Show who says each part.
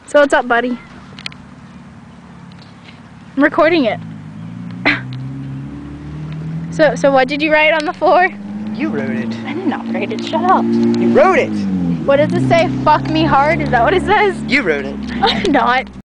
Speaker 1: So what's up, buddy? I'm recording it. So what did you write on the floor?
Speaker 2: You wrote it.
Speaker 1: I did not write it. Shut up.
Speaker 2: You wrote it.
Speaker 1: What does it say? Fuck me hard? Is that what it says?
Speaker 2: You wrote it.
Speaker 1: I'm not.